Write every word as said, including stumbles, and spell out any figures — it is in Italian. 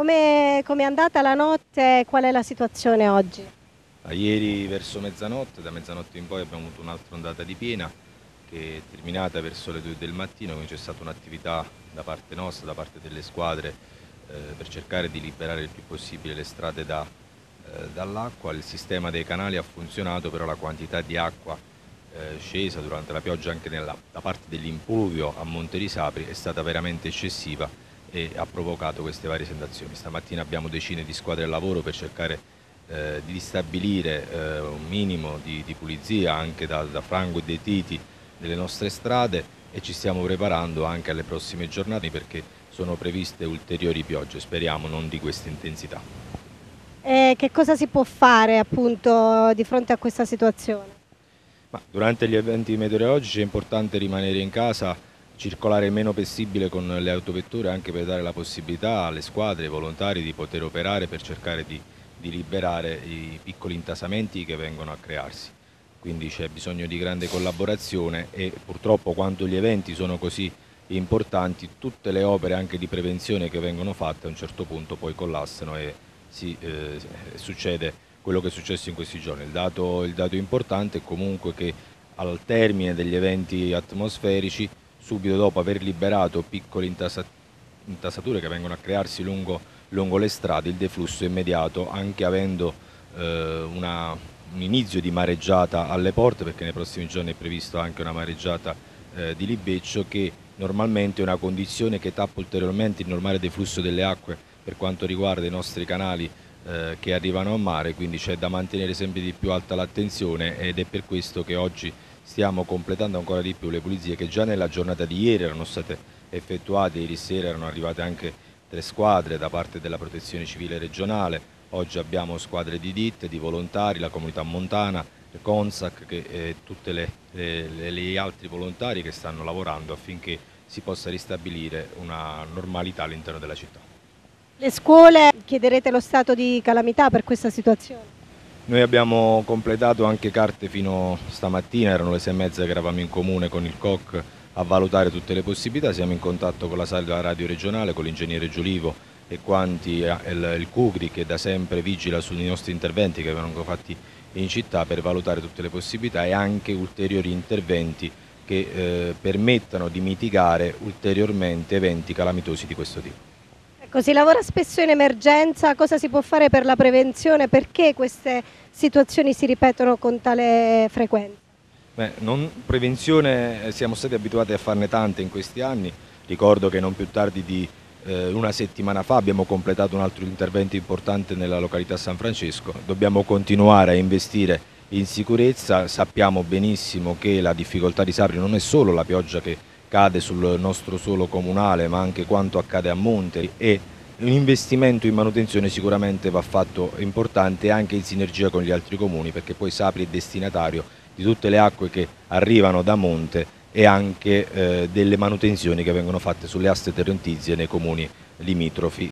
Come come è andata la notte e qual è la situazione oggi? Da ieri verso mezzanotte, da mezzanotte in poi abbiamo avuto un'altra ondata di piena che è terminata verso le due del mattino, quindi c'è stata un'attività da parte nostra, da parte delle squadre eh, per cercare di liberare il più possibile le strade da, eh, dall'acqua. Il sistema dei canali ha funzionato, però la quantità di acqua eh, scesa durante la pioggia anche nella, da parte dell'impluvio a Monte Risapri è stata veramente eccessiva e ha provocato queste varie sensazioni. Stamattina abbiamo decine di squadre al lavoro per cercare eh, di stabilire eh, un minimo di, di pulizia anche da, da frango e detriti delle nostre strade e ci stiamo preparando anche alle prossime giornate perché sono previste ulteriori piogge, speriamo non di questa intensità. E che cosa si può fare appunto di fronte a questa situazione? Ma durante gli eventi meteorologici è importante rimanere in casa, circolare il meno possibile con le autovetture anche per dare la possibilità alle squadre, ai volontari di poter operare per cercare di, di liberare i piccoli intasamenti che vengono a crearsi. Quindi c'è bisogno di grande collaborazione e purtroppo quando gli eventi sono così importanti tutte le opere anche di prevenzione che vengono fatte a un certo punto poi collassano e si, eh, succede quello che è successo in questi giorni. Il dato, il dato importante è comunque che al termine degli eventi atmosferici, subito dopo aver liberato piccole intasa- intasature che vengono a crearsi lungo, lungo le strade, il deflusso è immediato, anche avendo eh, una, un inizio di mareggiata alle porte, perché nei prossimi giorni è previsto anche una mareggiata eh, di libeccio, che normalmente è una condizione che tappa ulteriormente il normale deflusso delle acque per quanto riguarda i nostri canali eh, che arrivano a mare, quindi c'è da mantenere sempre di più alta l'attenzione ed è per questo che oggi stiamo completando ancora di più le pulizie che già nella giornata di ieri erano state effettuate, ieri sera erano arrivate anche tre squadre da parte della Protezione Civile regionale, oggi abbiamo squadre di D I T, di volontari, la comunità montana, il CONSAC e eh, tutti gli altri volontari che stanno lavorando affinché si possa ristabilire una normalità all'interno della città. Le scuole chiederete lo stato di calamità per questa situazione? Noi abbiamo completato anche carte fino stamattina, erano le sei e mezza che eravamo in comune con il C O C a valutare tutte le possibilità, siamo in contatto con la sala radio regionale, con l'ingegnere Giolivo e quanti, eh, il, il CUCRI che da sempre vigila sui nostri interventi che vengono fatti in città per valutare tutte le possibilità e anche ulteriori interventi che eh, permettano di mitigare ulteriormente eventi calamitosi di questo tipo. Ecco, si lavora spesso in emergenza, cosa si può fare per la prevenzione? Perché queste situazioni si ripetono con tale frequenza? Beh, non, prevenzione eh, siamo stati abituati a farne tante in questi anni, ricordo che non più tardi di eh, una settimana fa abbiamo completato un altro intervento importante nella località San Francesco, dobbiamo continuare a investire in sicurezza, sappiamo benissimo che la difficoltà di Sapri non è solo la pioggia che cade sul nostro suolo comunale ma anche quanto accade a monte e un investimento in manutenzione sicuramente va fatto importante anche in sinergia con gli altri comuni perché poi Sapri è destinatario di tutte le acque che arrivano da monte e anche eh, delle manutenzioni che vengono fatte sulle aste terrentizie nei comuni limitrofi.